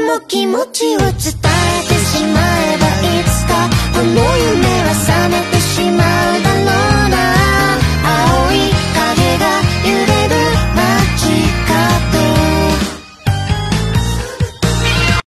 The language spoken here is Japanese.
も気持ちを伝えてしまう